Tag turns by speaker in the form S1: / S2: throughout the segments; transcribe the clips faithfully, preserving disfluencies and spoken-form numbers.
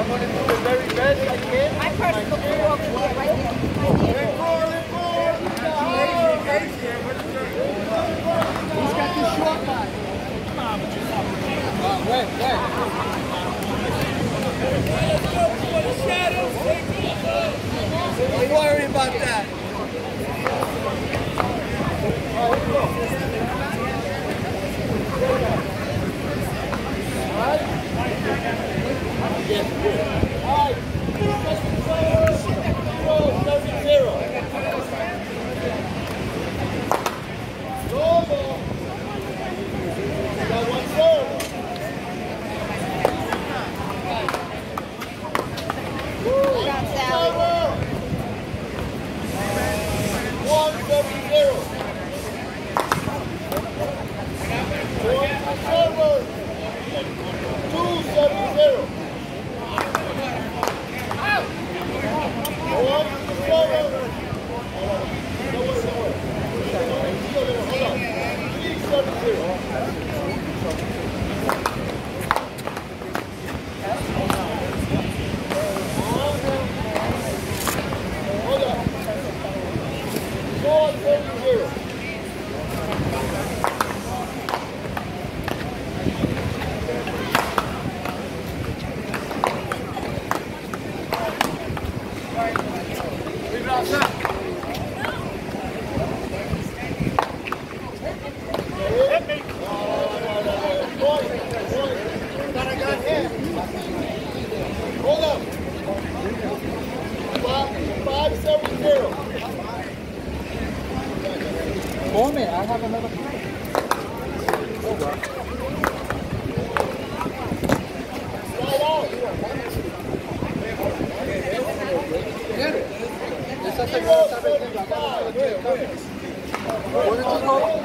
S1: I'm going to do the very best I can.
S2: My personal four, right here.
S1: Who's got the short line? Uh, where, where? Don't worry about that. All right, zero. Got one serve. One seven zero. One server. Two seven zero. One server. Hold on. Three seven zero. Hold on. Four seven zero. Hold up. Five, five, seven, zero. For me, I have another play. Slide out. Get it. Esa segunda está vendiendo acá. What did you call?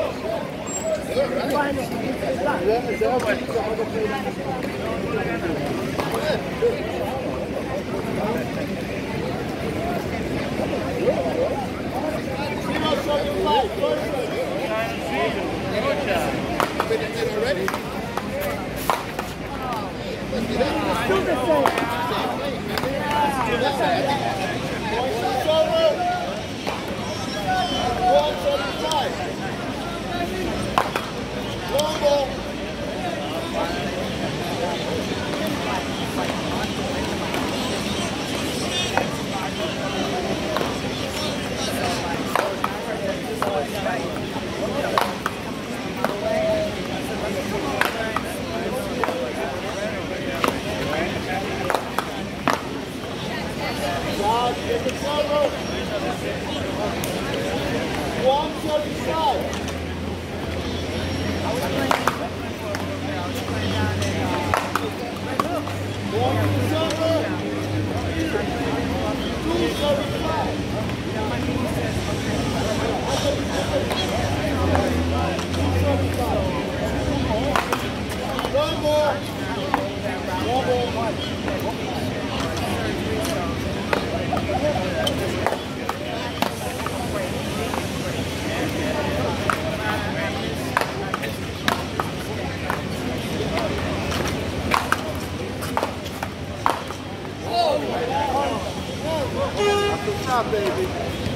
S1: Baby.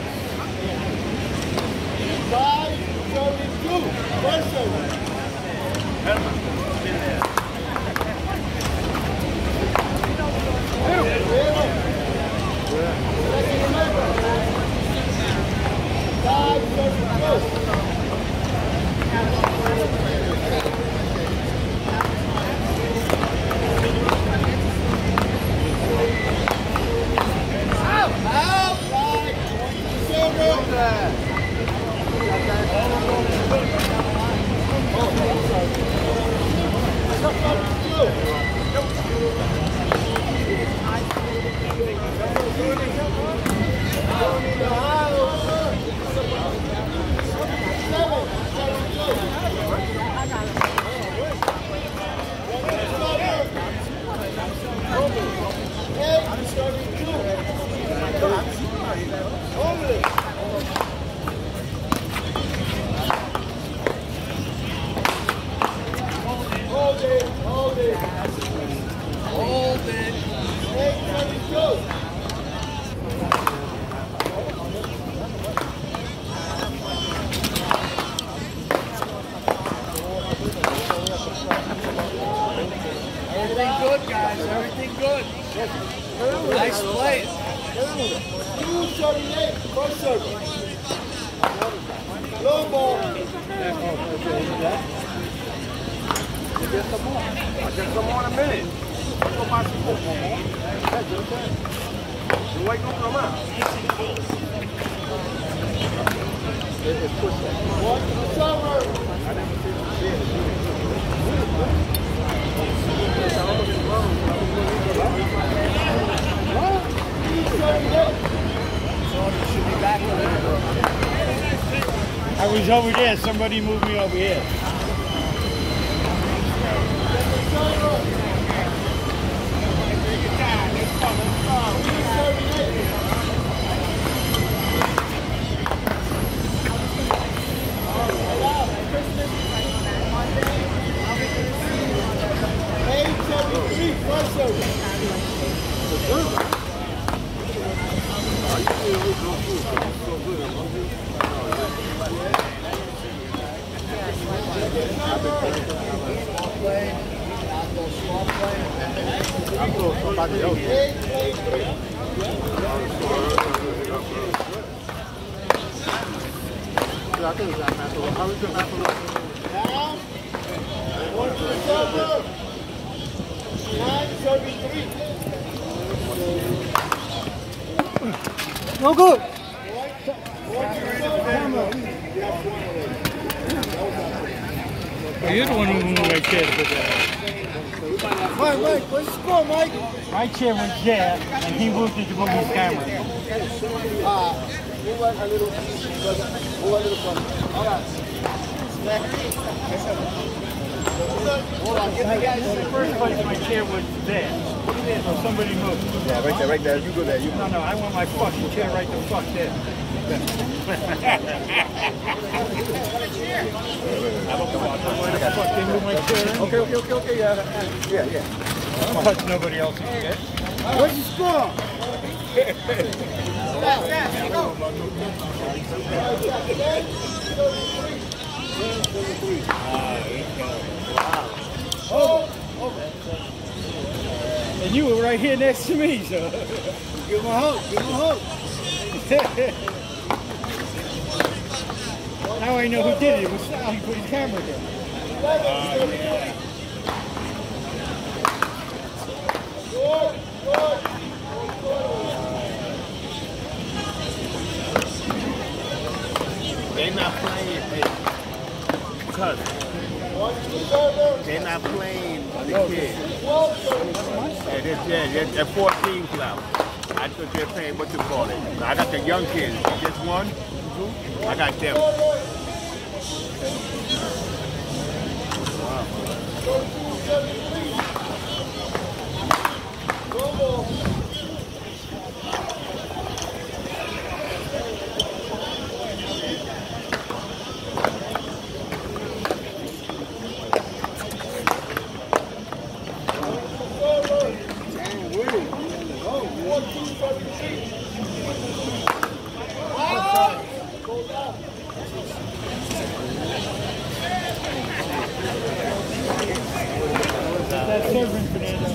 S1: Five, thirty-two. First over. Five, thirty-two. Out! Out! good, guys. Everything good. Nice play.
S3: two thirty-eight, first service. Long ball.
S1: Get some more.
S3: I'll get some more in a minute. Let's go buy some more. You wait no more.
S1: It's push that.
S3: One server.
S1: I never seen him see it. Should be back with it.
S4: I was over there. Somebody moved me over here.
S3: eight seventy-three, first service.
S1: I'm going to somebody else. I think it's that master. How is the master?
S3: Down. One to the server. nine thirty-three.
S4: No good.
S3: One to the server.
S4: Well, you're the one who moved my chair to put that.
S3: Mike, Mike, what's the score, Mike?
S4: My chair was there, and he moved it to move his camera.
S3: Uh, move a little, move a little further. All right. Hold on, get the guys in the
S4: First place, my chair was there. So somebody moved.
S1: Yeah, right there, right there. You go there. You
S4: No, no, I want my fucking chair right the fuck there. I don't know why the fuck they moved my chair.
S1: Okay, okay, okay, okay. Yeah, yeah, yeah.
S4: I don't touch nobody else's chair.
S3: What's the score?
S4: Oh, and you were right here next to me, so.
S3: Give him a hug, give him a hug.
S4: Now I know who did it. It was Sal. He put his camera there.
S3: Uh, yeah. Good, good.
S5: They're not playing, hey, because they're not playing the kids. Yeah, they're, they're, they're fourteen club. I thought they're playing, what you call it. I got the young kids, just one. I got them.
S4: That's serving, Fernando.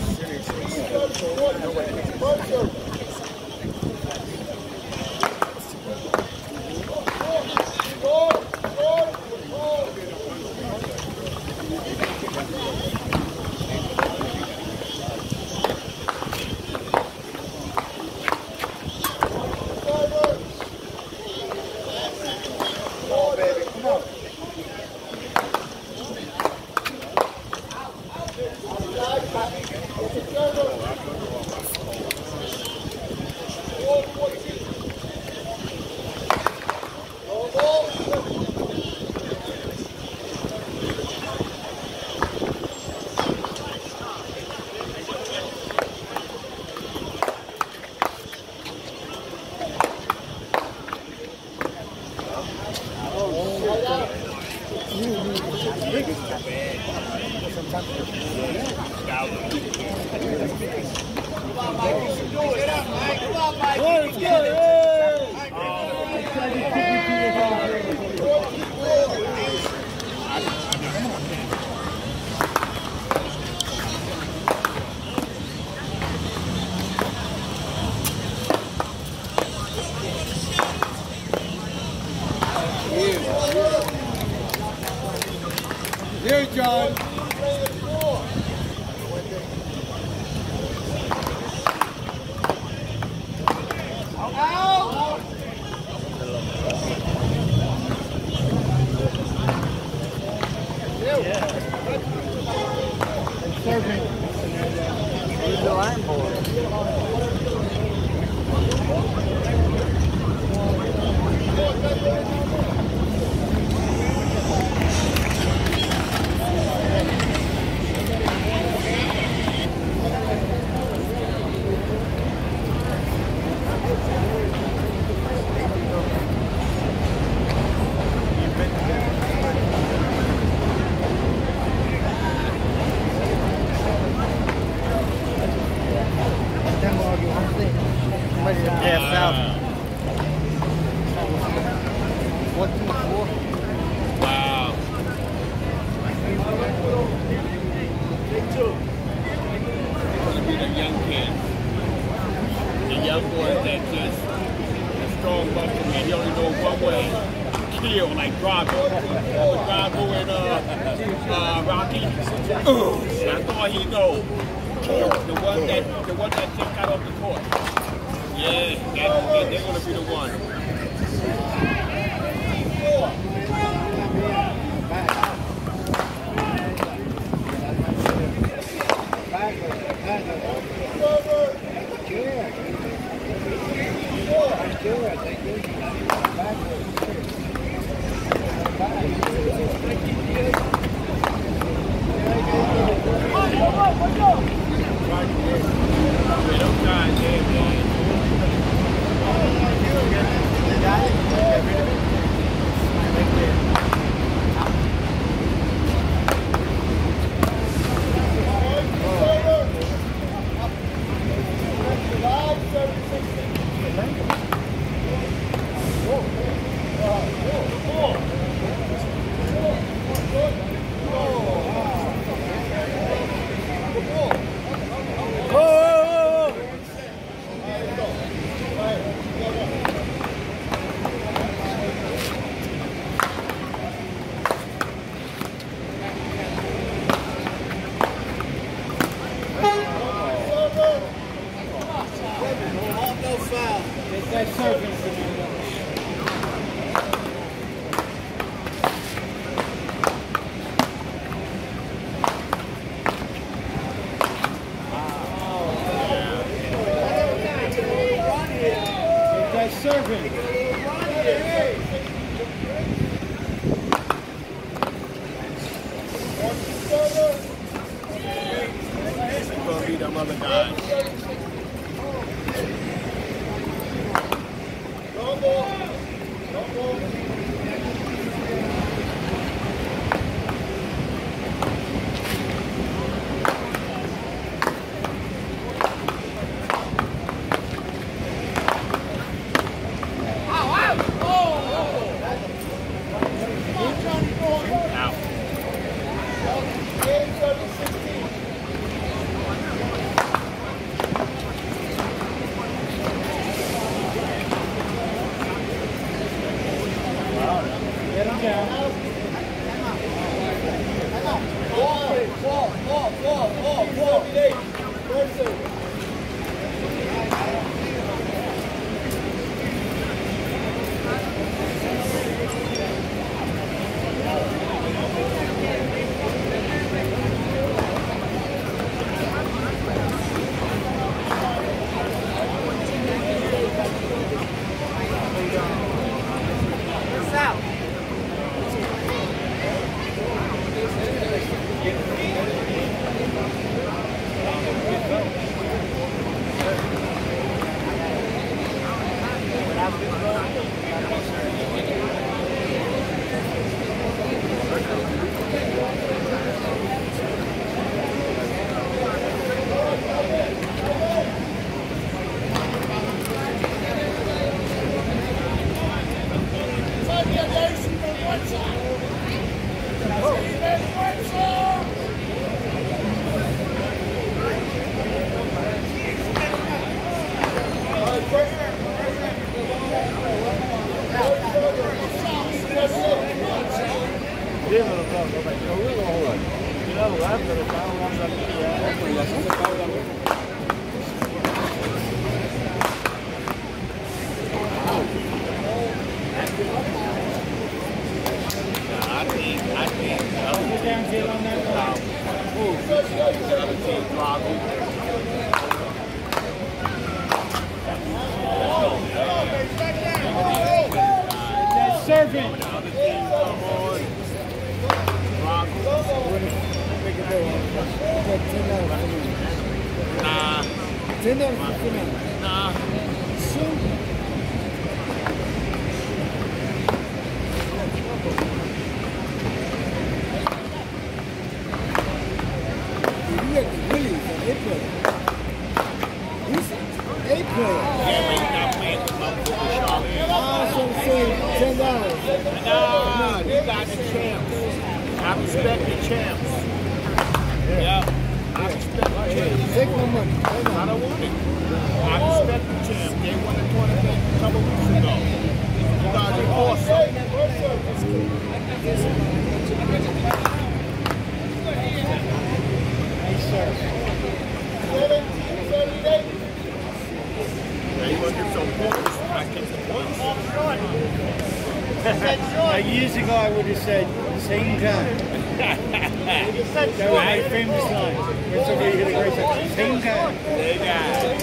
S3: Who's the line boy? Yeah, South. One, two, four.
S5: Wow. Gonna be the young kids. The young boys that just a strong muscle man. He only knows one way. Kill like Drago. Remember Drago and uh, uh, Rocky? Ooh, that's all he knows. Kill. The one that the one that just got off the court. Yeah, that, that, they're gonna be the one. Bobby.
S4: That's serving.
S5: Nah.
S3: ten dollars for Fernando.
S5: Nah.
S3: You got the Willie, the A player. He's an A player.
S5: Yeah, but he's not playing the motherfucker Charlotte.
S3: I also say ten dollars.
S5: Nah, you got the champs. I respect the champs. Yeah. I respect the champs.
S3: Take my money.
S5: I don't want it. I respect the champs. They won the tournament a couple weeks ago. You guys are awesome.
S4: Nice serve.
S5: Yeah, you want to get some points? I get some points.
S4: Like years ago, I would have said, same guy. That was my famous line. When somebody hit a great shot, same guy.
S5: They got it.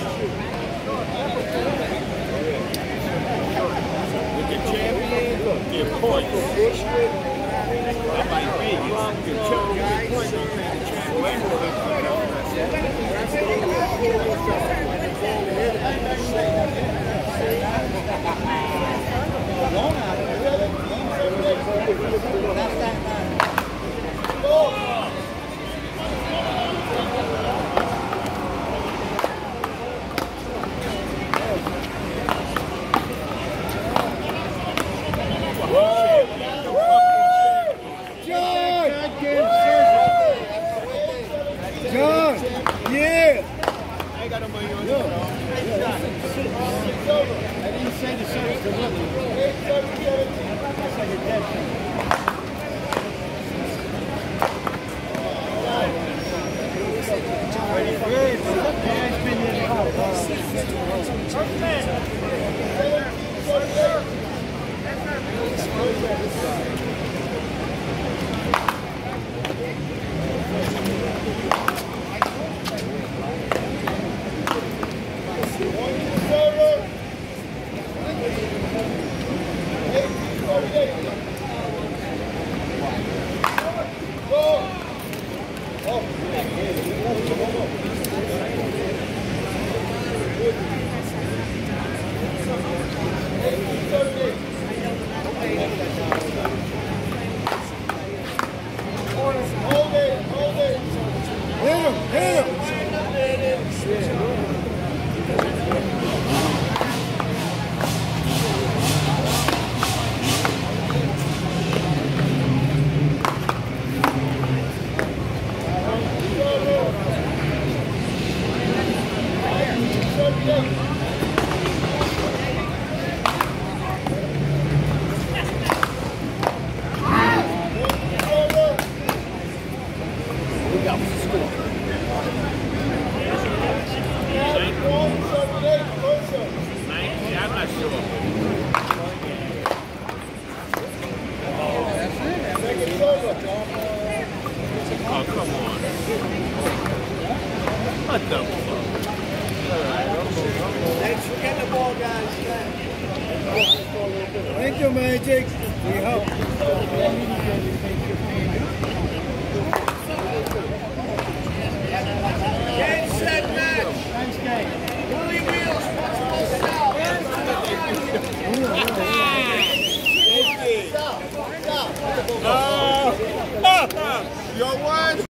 S5: With the champion, get points. That might be. Get champion, get points. Don't pay the champion.
S3: John! Yeah!
S5: I got no money on
S4: I didn't say the service to Willie. That's like a dead thing. Ready for it? Yeah, it's been in the Oh, come on. What the fuck?
S3: Thanks for getting the ball, guys. Thank you, Magic. We help.